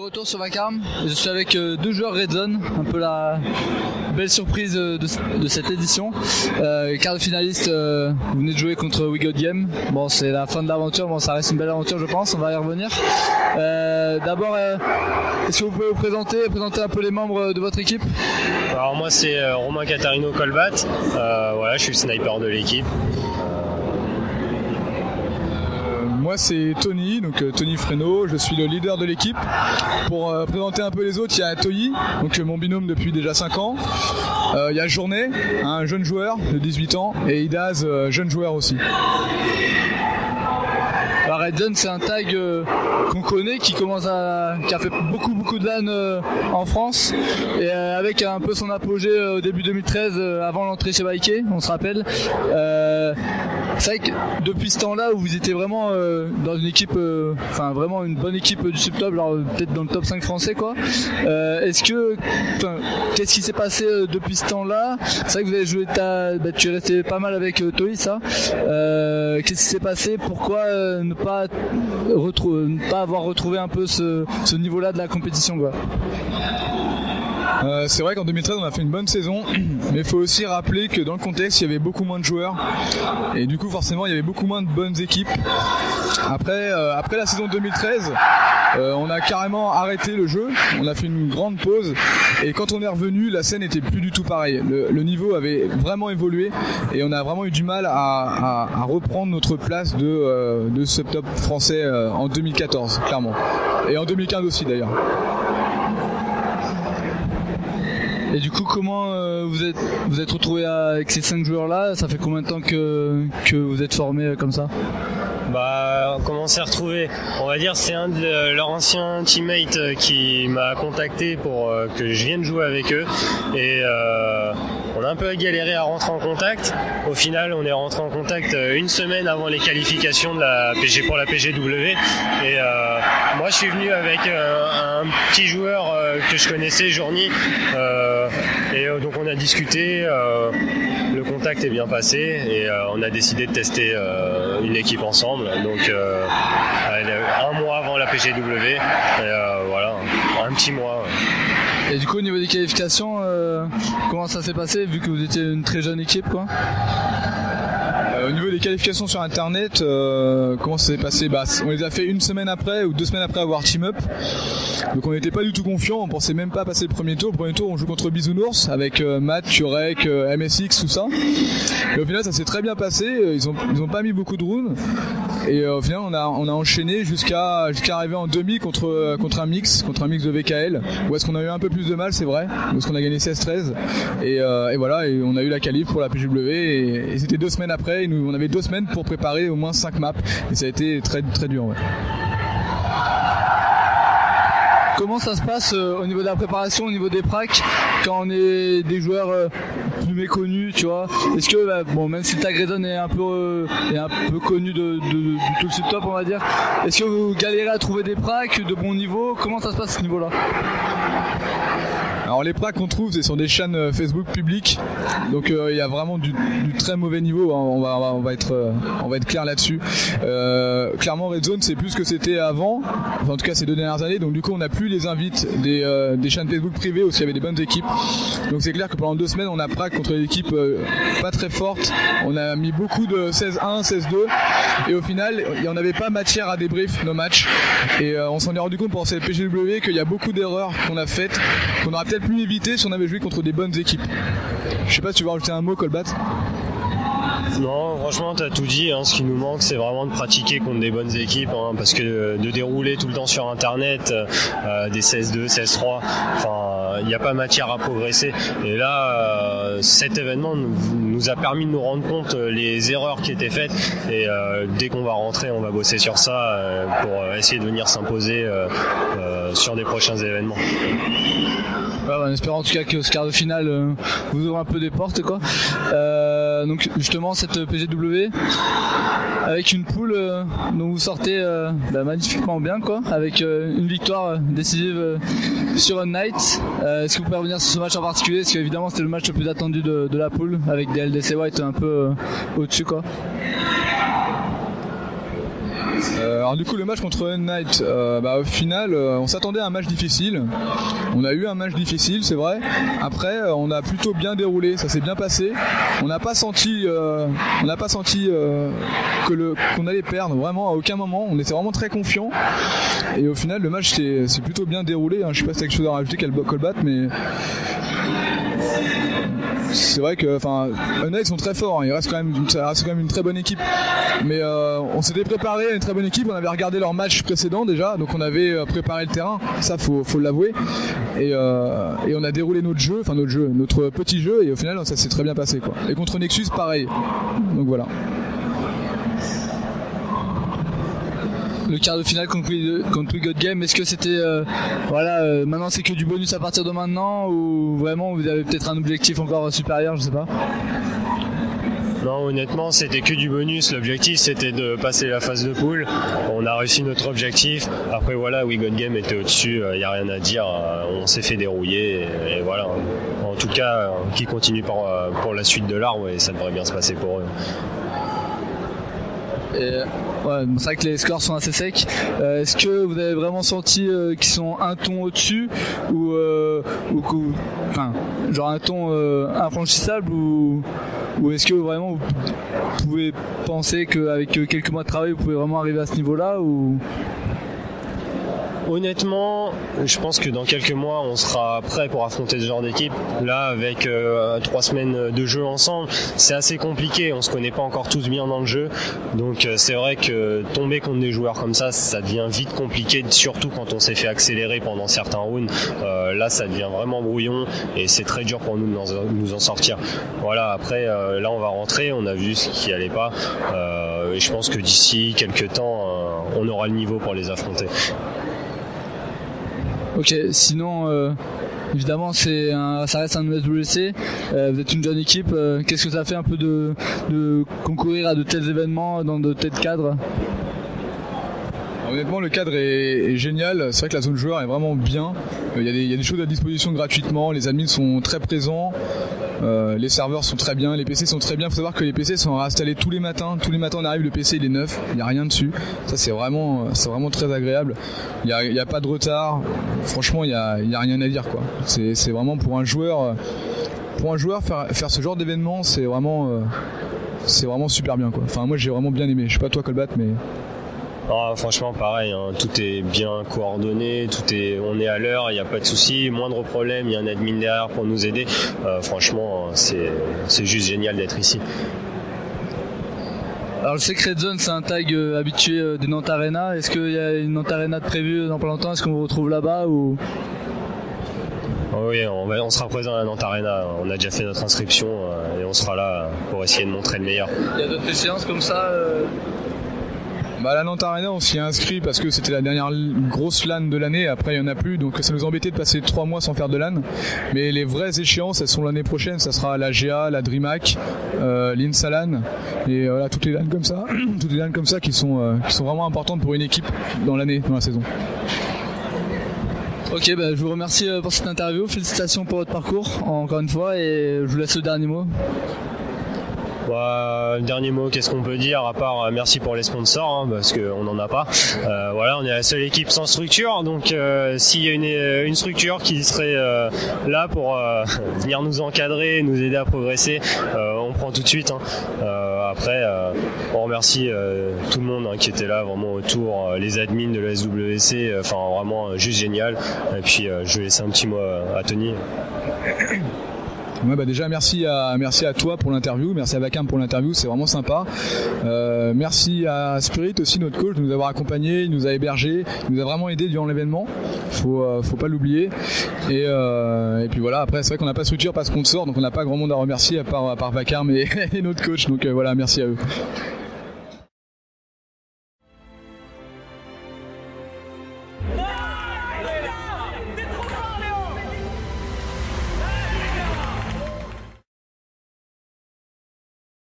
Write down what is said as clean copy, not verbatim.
retour sur Vacarme. Je suis avec deux joueurs Red Zone, un peu la belle surprise de cette édition. Quart de finaliste, vous venez de jouer contre We Got Game. Bon, c'est la fin de l'aventure, bon, ça reste une belle aventure, je pense, on va y revenir. D'abord, est-ce que vous pouvez vous présenter un peu les membres de votre équipe? Alors moi c'est Romain Catarino Colbat, voilà, je suis le sniper de l'équipe. Moi c'est Tony, donc Tony Fresneau, je suis le leader de l'équipe. Pour présenter un peu les autres, il y a Toyi, donc mon binôme depuis déjà 5 ans. Il y a Journée, un jeune joueur de 18 ans, et Idaz, jeune joueur aussi. Alors Red Zone, c'est un tag qu'on connaît, qui a fait beaucoup de LAN en France, et avec un peu son apogée au début 2013, avant l'entrée chez Baiké, on se rappelle. C'est vrai que depuis ce temps-là où vous étiez vraiment dans une équipe, vraiment une bonne équipe du subtop, genre peut-être dans le top 5 français quoi. Qu'est-ce qui s'est passé depuis ce temps-là? C'est vrai que vous avez joué, tu es resté pas mal avec Toyi, ça. Qu'est-ce qui s'est passé? Pourquoi ne pas avoir retrouvé un peu ce niveau-là de la compétition quoi? C'est vrai qu'en 2013 on a fait une bonne saison, mais il faut aussi rappeler que dans le contexte il y avait beaucoup moins de joueurs et du coup forcément il y avait beaucoup moins de bonnes équipes. Après la saison 2013 on a carrément arrêté le jeu, on a fait une grande pause et quand on est revenu la scène était plus du tout pareille. Le niveau avait vraiment évolué et on a vraiment eu du mal à reprendre notre place de subtop français en 2014 clairement, et en 2015 aussi d'ailleurs. Et du coup, comment vous êtes retrouvé avec ces 5 joueurs-là? Ça fait combien de temps que vous êtes formés comme ça? Comment on s'est retrouvé? On va dire c'est un de leurs anciens teammates qui m'a contacté pour que je vienne jouer avec eux. Et on a un peu galéré à rentrer en contact. Au final, on est rentré en contact une semaine avant les qualifications de la PG pour la PGW. Et moi, je suis venu avec un petit joueur que je connaissais, Journey. Et donc on a discuté, le contact est bien passé et on a décidé de tester une équipe ensemble. Donc un mois avant la PGW, voilà, un petit mois. Et du coup au niveau des qualifications, comment ça s'est passé vu que vous étiez une très jeune équipe quoi? Au niveau des qualifications sur internet, comment ça s'est passé? On les a fait une semaine après ou 2 semaines après avoir team up. Donc on n'était pas du tout confiants, on pensait même pas passer le premier tour. Le premier tour on joue contre Bisounours avec Matt, Turek, MSX, tout ça. Et au final ça s'est très bien passé, ils ont pas mis beaucoup de runes. Et au final on a enchaîné jusqu'à arriver en demi contre un mix de VKL, où est-ce qu'on a eu un peu plus de mal, c'est vrai, où est-ce qu'on a gagné 16-13 et voilà, et on a eu la qualif pour la PGW et c'était 2 semaines après, et on avait 2 semaines pour préparer au moins 5 maps et ça a été très très dur ouais. Comment ça se passe au niveau de la préparation, au niveau des pracs, quand on est des joueurs plus méconnus, tu vois? Est-ce que, même si Tag Red Zone est un peu connu du tout le subtop, on va dire, est-ce que vous galérez à trouver des pracs de bon niveau? Comment ça se passe à ce niveau-là? Alors les pracs qu'on trouve c'est sur des chaînes Facebook publiques, donc il y a vraiment du très mauvais niveau, on va être clair là-dessus. Clairement Red Zone c'est plus ce que c'était avant, enfin, en tout cas ces 2 dernières années, donc du coup on n'a plus les invites des chaînes Facebook privées où il y avait des bonnes équipes, donc c'est clair que pendant 2 semaines on a prac contre des équipes pas très fortes, on a mis beaucoup de 16-1, 16-2 et au final il n'y en avait pas matière à débrief nos matchs et on s'en est rendu compte pendant cette PGW qu'il y a beaucoup d'erreurs qu'on a faites, qu'on aurait peut-être pu éviter si on avait joué contre des bonnes équipes. Je sais pas si tu veux rajouter un mot Colbat? Non, franchement, t'as tout dit. Ce qui nous manque, c'est vraiment de pratiquer contre des bonnes équipes, parce que de dérouler tout le temps sur Internet des 16-2, 16-3, il n'y a pas matière à progresser. Et là, cet événement nous a permis de nous rendre compte les erreurs qui étaient faites. Et dès qu'on va rentrer, on va bosser sur ça pour essayer de venir s'imposer sur des prochains événements. Ouais, en espérant en tout cas que ce quart de finale vous ouvre un peu des portes quoi. Donc justement cette PGW avec une poule dont vous sortez magnifiquement bien quoi, avec une victoire décisive sur un night. Est-ce que vous pouvez revenir sur ce match en particulier, parce qu'évidemment c'était le match le plus attendu de la poule avec des LDC White un peu au-dessus quoi? Alors du coup le match contre Unite, au final on s'attendait à un match difficile. On a eu un match difficile, c'est vrai. Après on a plutôt bien déroulé, ça s'est bien passé. On n'a pas senti qu'on allait perdre, vraiment à aucun moment. On était vraiment très confiants. Et au final le match c'est plutôt bien déroulé. Je sais pas si t'as quelque chose à rajouter Colbat, mais c'est vrai que Unite sont très forts, ça reste quand même une très bonne équipe, mais on s'était préparé à une très bonne équipe, on avait regardé leur match précédent déjà, donc on avait préparé le terrain, ça faut l'avouer, et on a déroulé notre petit jeu, et au final ça s'est très bien passé quoi. Et contre Nexus pareil, donc voilà. Le quart de finale contre We Got Game, est-ce que c'était maintenant c'est que du bonus à partir de maintenant, ou vraiment vous avez peut-être un objectif encore supérieur, je sais pas? Non, honnêtement, c'était que du bonus. L'objectif, c'était de passer la phase de poule. On a réussi notre objectif. Après, voilà, We Got Game était au-dessus. Il n'y a rien à dire. On s'est fait dérouiller. Et voilà. En tout cas, qui continue pour la suite de l'arbre, et ça devrait bien se passer pour eux. C'est vrai que les scores sont assez secs. Est-ce que vous avez vraiment senti qu'ils sont un ton au-dessus, ou genre un ton infranchissable, ou est-ce que vraiment vous pouvez penser qu'avec quelques mois de travail vous pouvez vraiment arriver à ce niveau-là, ou... Honnêtement, je pense que dans quelques mois, on sera prêt pour affronter ce genre d'équipe. Là, avec 3 semaines de jeu ensemble, c'est assez compliqué. On se connaît pas encore tous bien dans le jeu. Donc c'est vrai que tomber contre des joueurs comme ça devient vite compliqué, surtout quand on s'est fait accélérer pendant certains rounds. Là, ça devient vraiment brouillon et c'est très dur pour nous de nous en sortir. Voilà, après, là, on va rentrer. On a vu ce qui allait pas. Et je pense que d'ici quelques temps, on aura le niveau pour les affronter. Ok, sinon évidemment ça reste un ESWC, vous êtes une jeune équipe, qu'est-ce que ça fait un peu de concourir à de tels événements dans de tels cadres? Honnêtement, le cadre est génial. C'est vrai que la zone joueur est vraiment bien. Il y a des choses à disposition gratuitement. Les admins sont très présents. Les serveurs sont très bien. Les PC sont très bien. Il faut savoir que les PC sont installés tous les matins. Tous les matins, on arrive, le PC il est neuf. Il n'y a rien dessus. Ça, c'est vraiment très agréable. Il y a pas de retard. Franchement, il y a rien à dire quoi. C'est vraiment pour un joueur faire ce genre d'événement, c'est vraiment super bien quoi. Enfin, moi, j'ai vraiment bien aimé. Je sais pas toi, Colbat, mais franchement pareil, tout est bien coordonné, on est à l'heure, il n'y a pas de souci, moindre problème, il y a un admin derrière pour nous aider. Franchement c'est juste génial d'être ici. Alors je sais que Red Zone c'est un tag habitué des Nantes Arena, est-ce qu'il y a une Nantes Arena de prévue dans pas longtemps, est-ce qu'on vous retrouve là-bas ou... Oui, on sera présent à la Nantes Arena, on a déjà fait notre inscription et on sera là pour essayer de montrer le meilleur. Il y a d'autres échéances comme ça la Nantes Arena, on s'y est inscrit parce que c'était la dernière grosse LAN de l'année. Après, il n'y en a plus, donc ça nous embêtait de passer 3 mois sans faire de LAN. Mais les vraies échéances, elles sont l'année prochaine. Ça sera la GA, la DreamHack, l'Insalan, et voilà, toutes les LAN comme ça, qui sont vraiment importantes pour une équipe dans la saison. Ok, je vous remercie pour cette interview. Félicitations pour votre parcours, encore une fois, et je vous laisse le dernier mot. Le dernier mot, qu'est-ce qu'on peut dire à part merci pour les sponsors, parce qu'on n'en a pas. On est la seule équipe sans structure, donc s'il y a une structure qui serait là pour venir nous encadrer, nous aider à progresser, on prend tout de suite. Après, on remercie tout le monde qui était là vraiment autour, les admins de la SWC, vraiment juste génial. Et puis je vais laisser un petit mot à Tony. Ouais, déjà merci à toi pour l'interview, merci à Vakam pour l'interview, c'est vraiment sympa. Merci à Spirit aussi, notre coach, de nous avoir accompagnés, il nous a hébergés, il nous a vraiment aidé durant l'événement. Faut pas l'oublier. Et puis voilà, après c'est vrai qu'on n'a pas de structure, pas de sponsor, donc on n'a pas grand monde à remercier à part Vakam et notre coach. Donc voilà, merci à eux.